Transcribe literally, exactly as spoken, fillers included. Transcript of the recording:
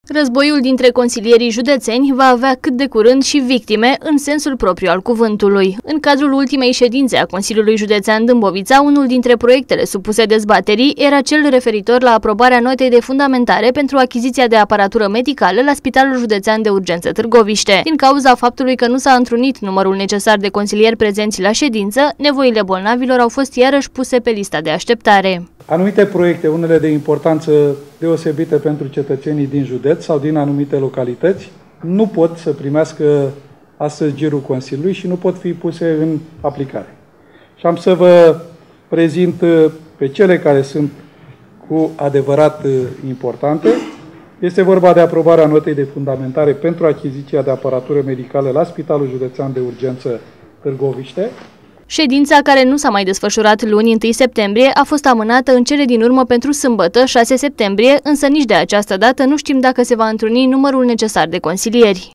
Războiul dintre consilierii județeni va avea cât de curând și victime în sensul propriu al cuvântului. În cadrul ultimei ședințe a Consiliului Județean Dâmbovița, unul dintre proiectele supuse dezbaterii era cel referitor la aprobarea notei de fundamentare pentru achiziția de aparatură medicală la Spitalul Județean de Urgență Târgoviște. Din cauza faptului că nu s-a întrunit numărul necesar de consilieri prezenți la ședință, nevoile bolnavilor au fost iarăși puse pe lista de așteptare. Anumite proiecte, unele de importanță deosebită pentru cetățenii din județ sau din anumite localități, nu pot să primească astăzi girul Consiliului și nu pot fi puse în aplicare. Și am să vă prezint pe cele care sunt cu adevărat importante. Este vorba de aprobarea notei de fundamentare pentru achiziția de aparatură medicală la Spitalul Județean de Urgență Târgoviște. Ședința, care nu s-a mai desfășurat luni întâi septembrie, a fost amânată în cele din urmă pentru sâmbătă, șase septembrie, însă nici de această dată nu știm dacă se va întruni numărul necesar de consilieri.